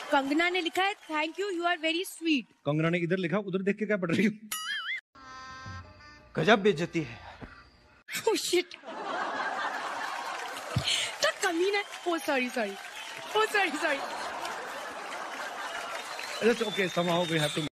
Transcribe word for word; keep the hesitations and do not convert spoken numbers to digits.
कंगना ने लिखा है thank you, you are very sweet. Kangana ने इधर लिखा, उधर देख के क्या पढ़ रही हो? गजब बेइज्जती है। Oh shit. तो कमीना है। Oh sorry sorry. Oh sorry sorry. It's okay, somehow we have to